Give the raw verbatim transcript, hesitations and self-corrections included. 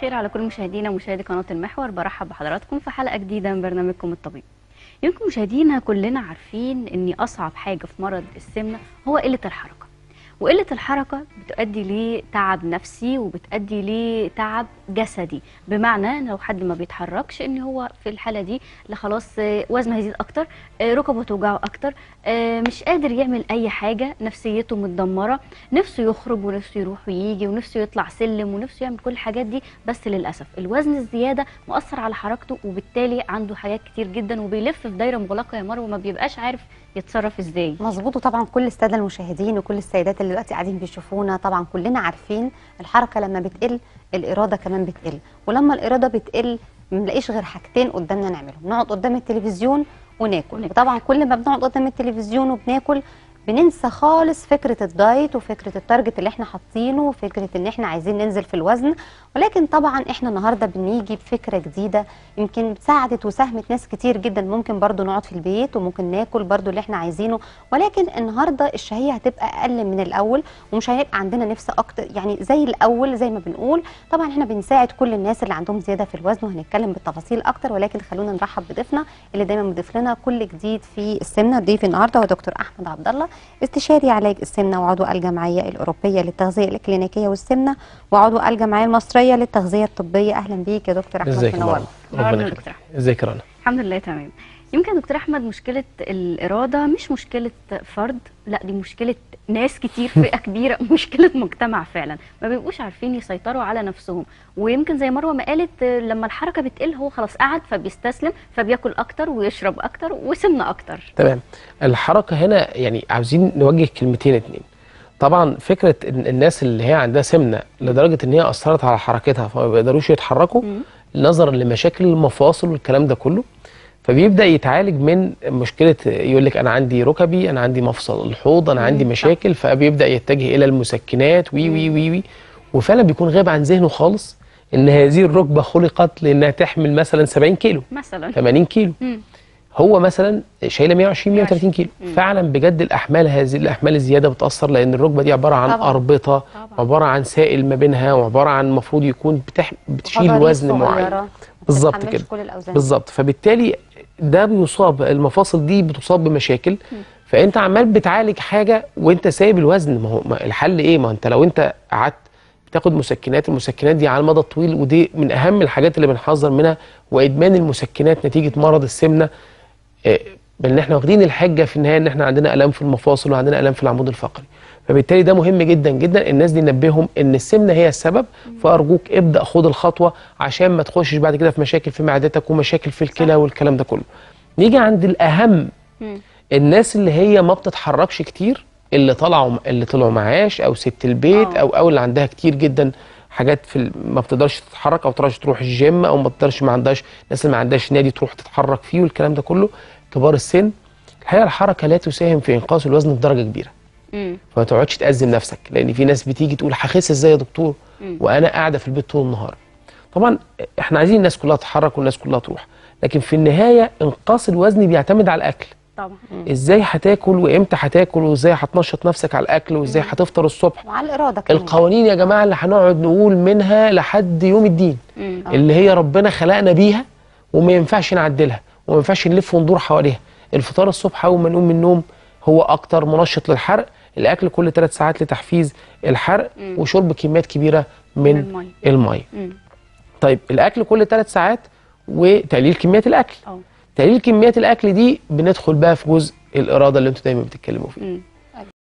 الخير على كل مشاهدينا ومشاهدي قناة المحور. برحب بحضراتكم في حلقة جديدة من برنامجكم الطبيب. يمكن مشاهدينا كلنا عارفين ان اصعب حاجة في مرض السمنة هو قلة الحركة، وقلة الحركة بتؤدي لتعب نفسي وبتؤدي لتعب جسدي، بمعنى ان لو حد ما بيتحركش ان هو في الحالة دي خلاص وزنه هيزيد اكتر، ركبه توجعه اكتر، مش قادر يعمل اي حاجة، نفسيته متدمرة، نفسه يخرج ونفسه يروح ويجي ونفسه يطلع سلم ونفسه يعمل كل الحاجات دي، بس للأسف الوزن الزيادة مؤثر على حركته وبالتالي عنده حاجات كتير جدا وبيلف في دايرة مغلقة يا مروة وما بيبقاش عارف يتصرف ازاي. مظبوط. وطبعا كل الساده المشاهدين وكل السيدات اللي دلوقتي قاعدين بيشوفونا طبعا كلنا عارفين الحركه لما بتقل الاراده كمان بتقل، ولما الاراده بتقل ما بنلاقيش غير حاجتين قدامنا نعملهم، نقعد قدام التلفزيون وناكل. وطبعا كل ما بنقعد قدام التلفزيون وبناكل بننسى خالص فكره الدايت وفكره التارجت اللي احنا حاطينه وفكره ان احنا عايزين ننزل في الوزن. ولكن طبعا احنا النهارده بنيجي بفكره جديده يمكن ساعدت وساهمت ناس كتير جدا. ممكن برضو نقعد في البيت وممكن ناكل برضو اللي احنا عايزينه، ولكن النهارده الشهيه هتبقى اقل من الاول ومش هيبقى عندنا نفس اكتر يعني زي الاول زي ما بنقول. طبعا احنا بنساعد كل الناس اللي عندهم زياده في الوزن وهنتكلم بالتفاصيل اكتر، ولكن خلونا نرحب بضيفنا اللي دايما بيضيف لنا كل جديد في السمنه. ضيفي النهارده هو دكتور احمد عبد الله، استشاري علاج السمنه وعضو الجمعيه الاوروبيه للتغذيه الكلينيكيه والسمنه وعضو الجمعيه المصريه للتغذيه الطبيه. اهلا بيك يا دكتور احمد. ازيك منورنا. ربنا يخليك. ازيك يا رنا؟ الحمد لله تمام. يمكن يا دكتور احمد مشكله الاراده مش مشكله فرد، لا دي مشكله ناس كتير، فئه كبيره، مشكله مجتمع فعلا، ما بيبقوش عارفين يسيطروا على نفسهم. ويمكن زي مروه ما قالت لما الحركه بتقل هو خلاص قعد فبيستسلم فبياكل اكتر ويشرب اكتر وسمنه اكتر. تمام. الحركه هنا يعني عاوزين نوجه كلمتين اتنين. طبعا فكره ان الناس اللي هي عندها سمنه لدرجه ان هي اثرت على حركتها فما بيقدروش يتحركوا نظرا لمشاكل المفاصل والكلام ده كله، فبيبدا يتعالج من مشكله، يقول لك انا عندي ركبي، انا عندي مفصل الحوض، انا عندي مشاكل، فبيبدا يتجه الى المسكنات وي وي وي وي وفعلا بيكون غايب عن ذهنه خالص ان هذه الركبه خلقت لانها تحمل مثلا سبعين كيلو مثلا ثمانين كيلو. مم. هو مثلا شايله مية وعشرين مية وتلاتين كيلو. مم. فعلا بجد الاحمال، هذه الاحمال الزياده بتاثر، لان الركبه دي عباره عن طبعا. اربطه طبعا. عباره عن سائل ما بينها وعباره عن المفروض يكون بتح... بتشيل وزن معين. بالظبط كده بالظبط. فبالتالي ده بيصاب، المفاصل دي بتصاب بمشاكل. م. فانت عمال بتعالج حاجه وانت سايب الوزن. ما هو ما الحل ايه؟ ما انت لو انت قعدت بتاخد مسكنات، المسكنات دي على المدى الطويل، ودي من اهم الحاجات اللي بنحذر منها، وادمان المسكنات نتيجه مرض السمنه. بان احنا واخدين الحجه في النهايه ان احنا عندنا الام في المفاصل وعندنا الام في العمود الفقري، فبالتالي ده مهم جدا جدا الناس دي ننبههم ان السمنه هي السبب. فارجوك ابدا خد الخطوه عشان ما تخشش بعد كده في مشاكل في معدتك ومشاكل في الكلى والكلام ده كله. نيجي عند الاهم، الناس اللي هي ما بتتحركش كتير، اللي طلعوا اللي طلعوا معاش او ست البيت او او اللي عندها كتير جدا حاجات في ما بتقدرش تتحرك او تقدرش تروح الجيم او ما تقدرش، ما عندهاش، الناس اللي ما عندهاش نادي تروح تتحرك فيه والكلام ده كله، كبار السن. الحقيقه الحركه لا تساهم في انقاص الوزن بدرجه كبيره. امم فما تقعدش تأزم نفسك، لان في ناس بتيجي تقول هخس ازاي يا دكتور مم. وانا قاعده في البيت طول النهار. طبعا احنا عايزين الناس كلها تتحرك والناس كلها تروح، لكن في النهايه انقاص الوزن بيعتمد على الاكل. طبعا مم. ازاي هتاكل وامتى هتاكل وازاي هتنشط نفسك على الاكل وازاي هتفطر الصبح وعلى الاراده كمان. القوانين يا جماعه اللي هنقعد نقول منها لحد يوم الدين، مم. اللي هي ربنا خلقنا بيها وما ينفعش نعدلها وما ينفعش نلف وندور حواليها. الفطار الصبح اول ما نقوم من النوم هو اكتر منشط للحرق، الاكل كل ثلاث ساعات لتحفيز الحرق، مم. وشرب كميات كبيره من الميه. طيب الاكل كل ثلاث ساعات وتقليل كميات الاكل. أوه. تقليل كميات الاكل دي بندخل بقى في جزء الاراده اللي انتوا دايما بتتكلموا فيه. مم.